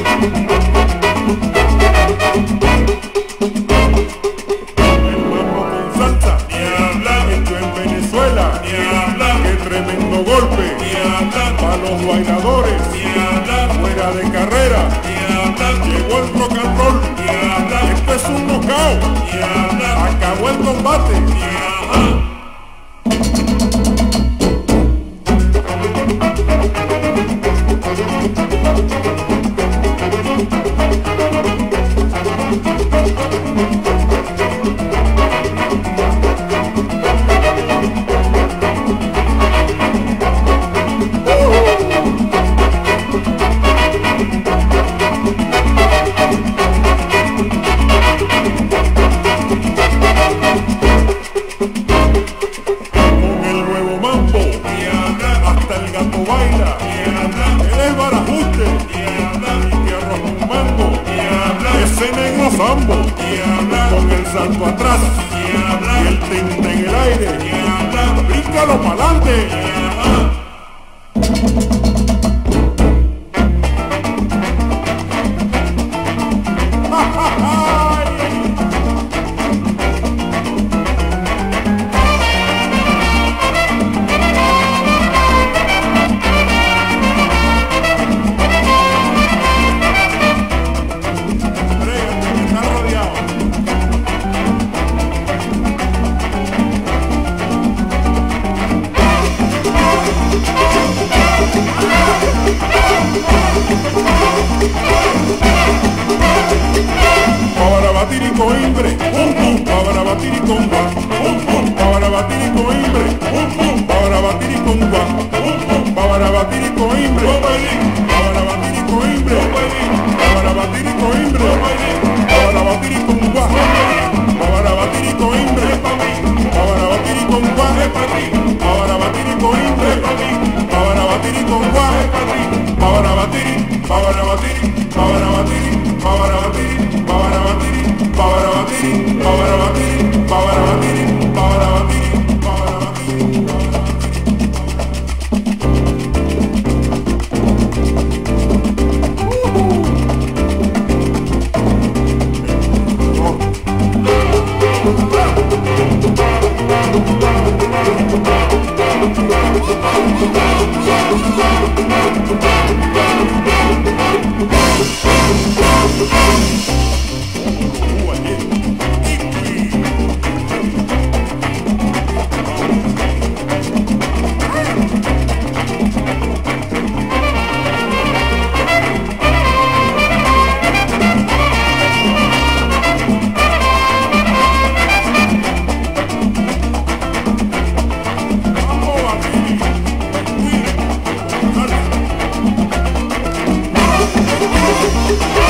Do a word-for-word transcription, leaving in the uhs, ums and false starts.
Los bailadores, fuera de carrera, llegó el rock and roll, esto es un knockout, acabó el combate. Baila, él es barajuste, y tierra con mango, ese negro sambo, con el salto atrás, y el tinte en el aire, bríncalo pa'lante. Para batir y coimbre, pum pum, para batir y con gua, pum pum, para batir y coimbre, pum pum, para batir y con gua, pum pum, para batir y coimbre, para batir y coimbre, para batir y coimbre, para batir y con gua, para batir y coimbre, para batir y con gua, para batir y coimbre, para batir y con gua, para batir, para batir, para batir, para batir. Para batir, para batir, para batir, para batir, para batir, para batir, We'll be right back.